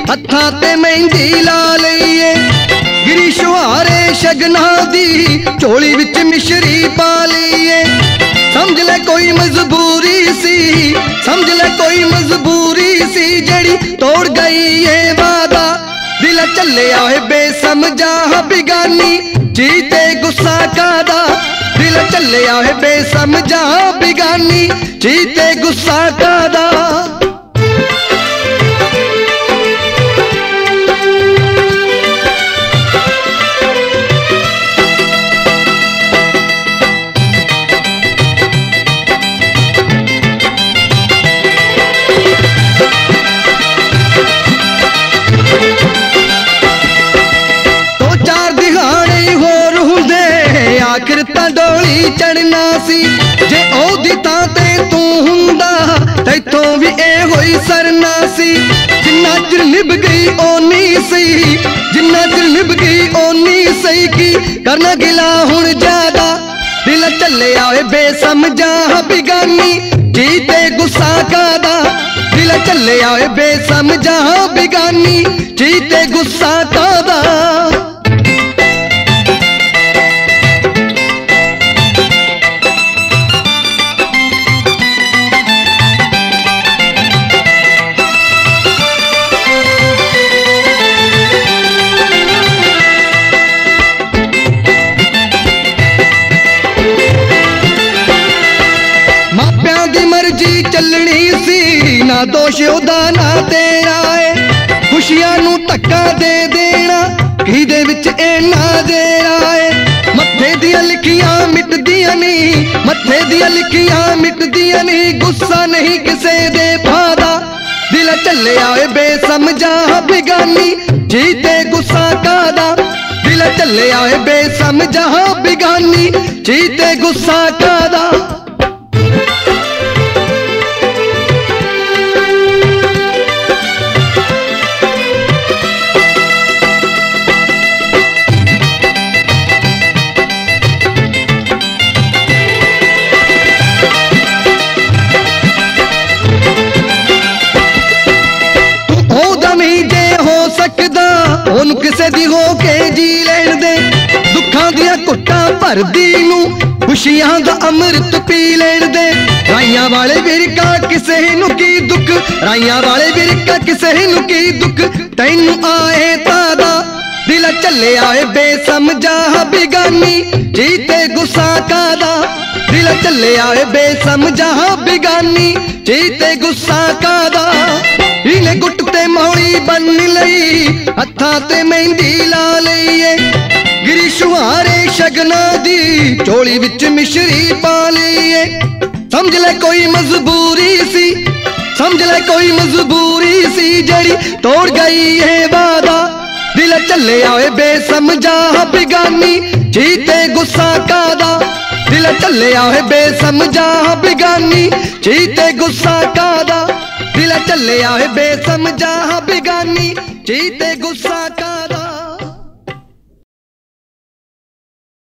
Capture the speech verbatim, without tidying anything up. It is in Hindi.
हत्थां ते मेहंदी ला लईए। गिरी शुहारे शगना दी झोली विच मिश्री पा लईए। समझ ले कोई मजबूरी सी, समझ ले कोई मजबूरी सी जड़ी तोड़ गई ये वादा। दिल चलिया है बेसमझा बिगानी जीते गुस्सा कादा। दिल चलिया है बेसमझा बिगानी जीते गुस्सा कादा। आखिर तां डोली चढ़ना सी जे ओदी तां ते तू हुंदा तैथों भी ए होई सरना सी। जिन्ना चिर निभ गई ओनी सही, जिन्ना चिर निभ गई ओनी सही की करना गिला हुण ज्यादा। दिल चलिया है बेसमझा बिगानी जीते गुस्सा कादा। दिल चलिया है बेसमझा बिगानी जीते गुस्सा कादा। चलनी सी ना दोष ओदा ना तेरा है। खुशियां नू धक्का दे देना की दे विच इन्ना देरा है। मत्थे दियां लिखियां मिटदियां नहीं, मत्थे दियां लिखियां मिटदियां नहीं। गुस्सा नहीं किसे दे फादा। दिल चलिया है बेसमझा बिगानी जीते गुस्सा कादा। दिल चलिया है बेसमझा बिगानी जीते गुस्सा कादा। ओनू किसे दी हो के जी लैण दे। दुखां दियां घुट्टां भरदी नू खुशियां दा अमृत पी लैण दे। राइयां वाले विरका किसे नू की दुख, राइयां वाले विरका किसे नू की दुख तैनू आए तादा। दिल चलिया है बेसमझा बिगानी जीते गुस्सा कादा। दिल चलिया है बेसमझा बिगानी जीते गुस्सा कादा। इने गुट ते मौली बन लई हत्थां ते मेहंदी ला लईए। गिरी शुहारे शगना दी झोली विच मिश्री पा लईए। समझ ले कोई मजबूरी सी, समझ ले कोई मजबूरी सी जड़ी तोड़ गई है वादा। दिल चलिया है बेसमझा बिगानी जीते गुस्सा कादा। दिल चलिया है बेसमझा बिगानी जीते गुस्सा कादा। दिल चलिया है बेसमझा बिगानी जीते गुस्सा का।